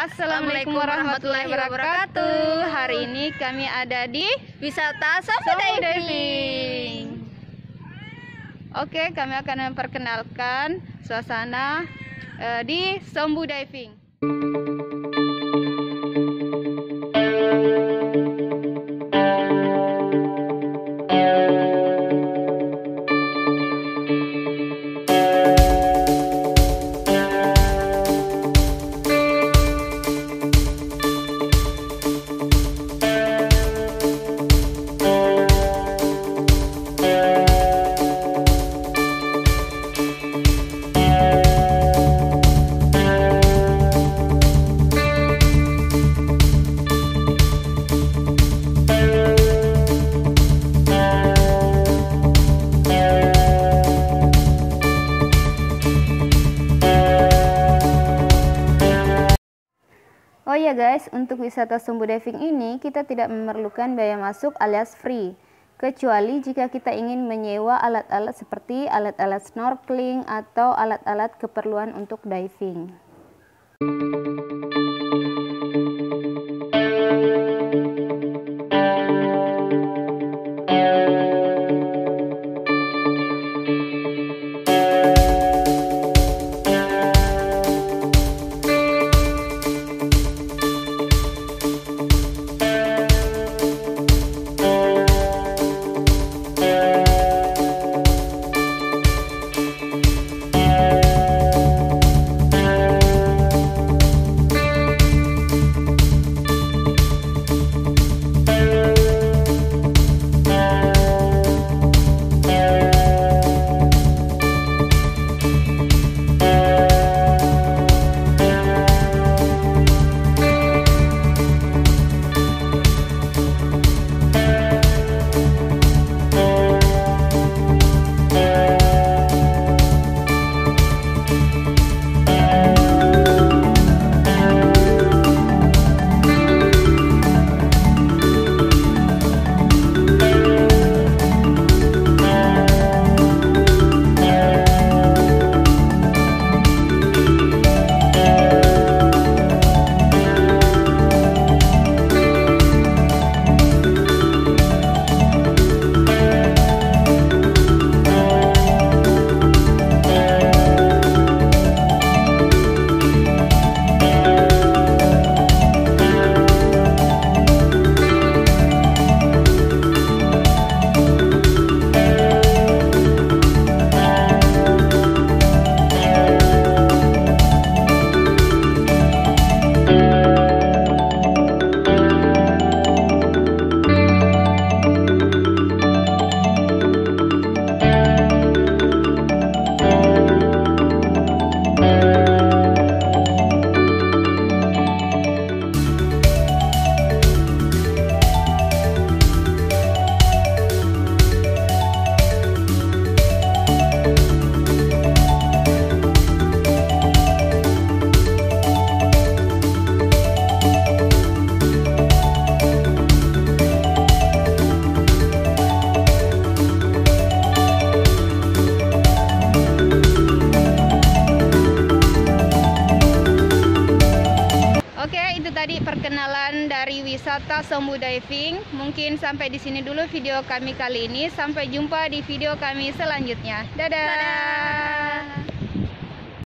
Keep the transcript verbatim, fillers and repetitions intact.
Assalamualaikum warahmatullahi wabarakatuh. Hari ini kami ada di wisata Sombu Diving. Oke, kami akan memperkenalkan suasana uh, di Sombu Diving. Oh ya guys, untuk wisata Sombu Diving ini kita tidak memerlukan biaya masuk alias free, kecuali jika kita ingin menyewa alat-alat seperti alat-alat snorkeling atau alat-alat keperluan untuk diving. Tadi perkenalan dari wisata Sombu Diving. Mungkin sampai di sini dulu video kami kali ini. Sampai jumpa di video kami selanjutnya. Dadah. Dadah.